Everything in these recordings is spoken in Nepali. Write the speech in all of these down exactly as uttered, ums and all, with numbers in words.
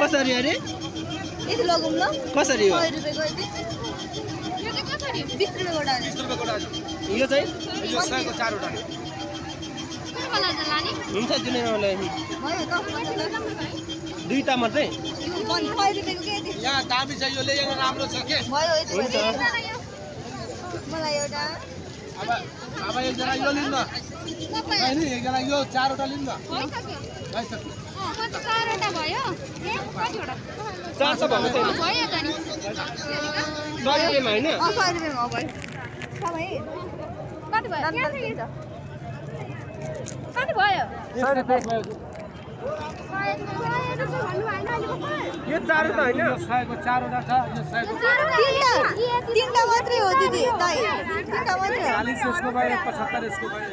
कसरी अरे यति लगौँ ल कसरी हो सय रुपैयाँको यति यो चाहिँ कसरी बिस रुपैयाँ गोटा बिस रुपैयाँ गोटा यो चाहिँ यो सयको चारवटा हुन्छ जुनै मलाई भयो दुईटा मात्रै यो सय रुपैयाँको के यति यहाँ दामी छ यो ल्याउन राम्रो छ के भयो यति हुन्छ मलाई एउटा अब अब एकजना यो लिनु न हैन एकजना यो चारवटा लिनु न भइसक्यो चारवटा भयो कतिवटा चार सौ भएको छैन भयो त नि सय रुपियाँमा होइन अँ सय रुपैयाँमा भयो सबै कति भयो कति भयो सय रुपियाँ यो चारवटा होइन यो सयको चारवटा छ यो सयको तिनटा तिनटा मात्रै हो दिदी दाइ तिनटा मात्रै हो चालीस यसको भयो पचहत्तर यसको भयो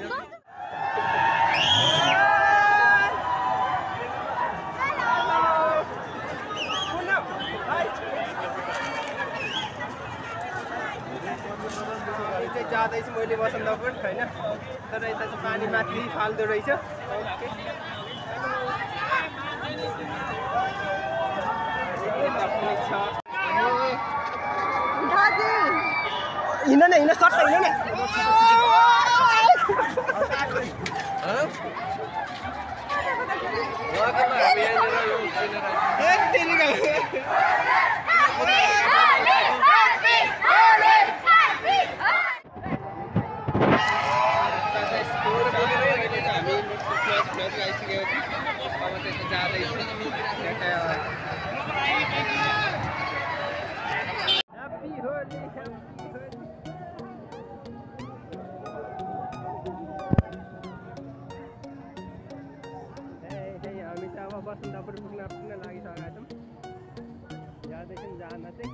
जाँदैछु मैले बसन्तपुर होइन तर यता चाहिँ पानी माथि फाल्दो रहेछ हिँड न हिँड सक्छ हिँड बसन्तपुर पुग्न पुग्न लागिसकेका छौँ जाँदैछौँ जान चाहिँ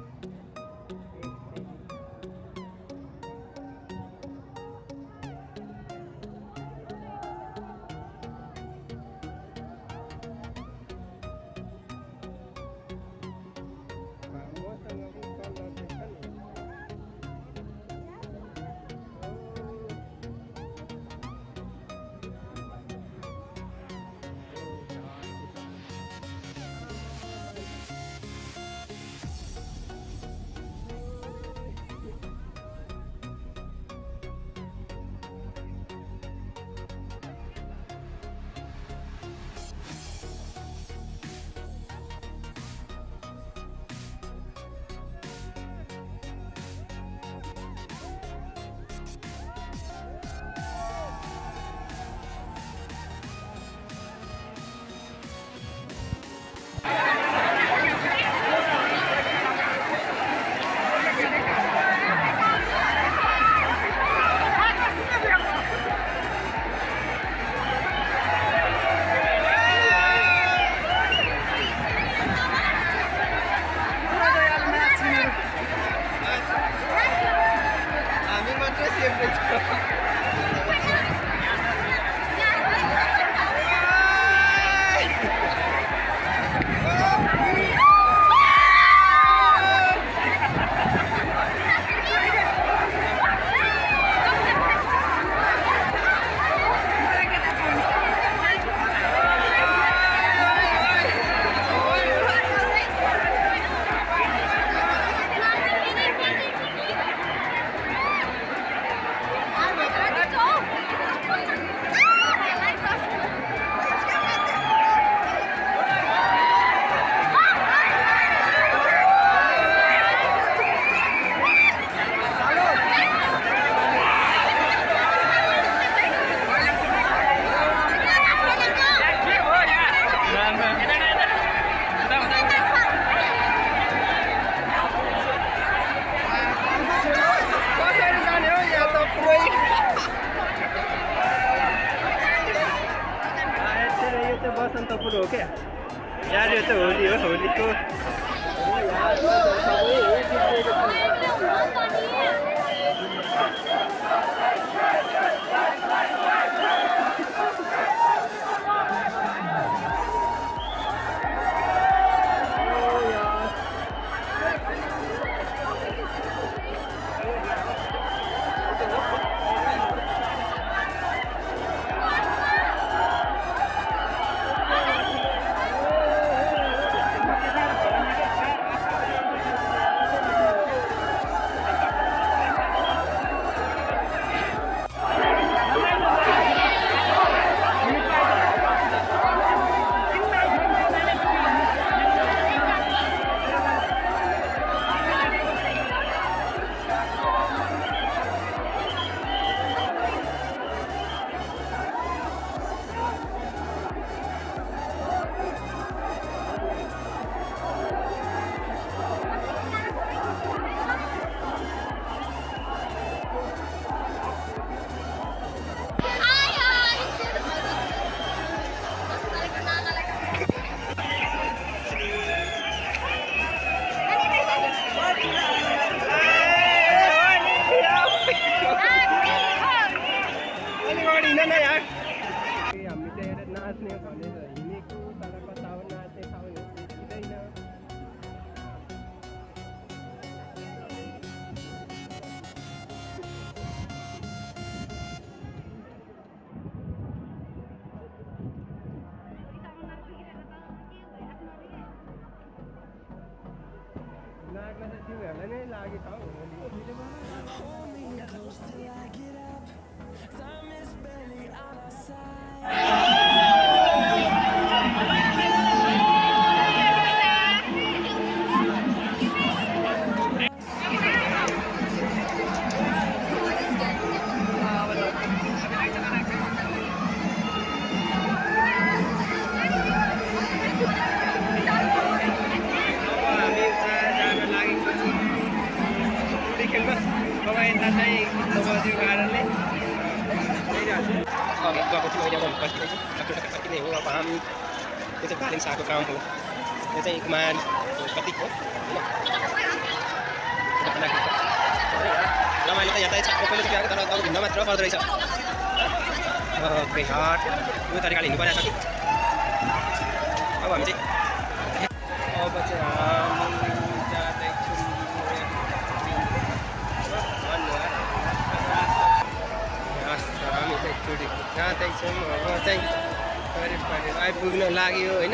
बसन्तपुर हो क्या यार यो चाहिँ होली हो होलीको तिमीहरूलाई नै लागि छ त्यो चाहिँ बालिङ शाहको काम हो यो चाहिँ कुमार प्रतीक हो रमाइलो त यातायात छ पहिलो चाहिँ तर अब हिँड्न मात्र पर्दो रहेछ हाट यो तरिकाले हिँड्नु परेको छ कि अब हामी चाहिँ अब चाहिँ हामी जाँदैछौँ हामी चाहिँ चुडी जाँदैछौँ अब चाहिँ करिब करिब आइपुग्न लाग्यो होइन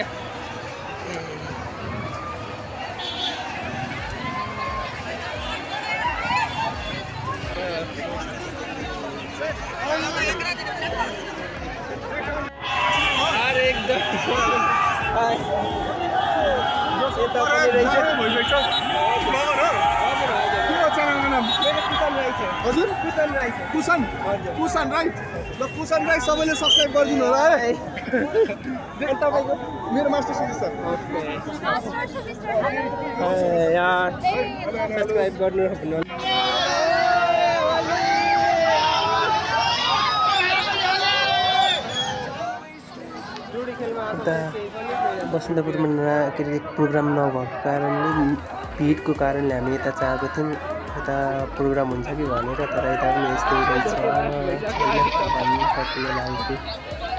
हजुर कुसन कुसन राइट ल कुसन राइट सबैले सब्सक्राइब गरिदिनु होला है अनि तपाईँको मेरो मास्टर सिस्टर यार सब्सक्राइब गर्नु भन्नु बसन्तपुरमा के अरे प्रोग्राम नभएको कारणले भिडको कारणले हामी यता चाहेको थियौँ यता प्रोग्राम हुन्छ कि भनेर तर यता पनि यस्तै रहेछ भन्नु सक्ने लाग्थ्यो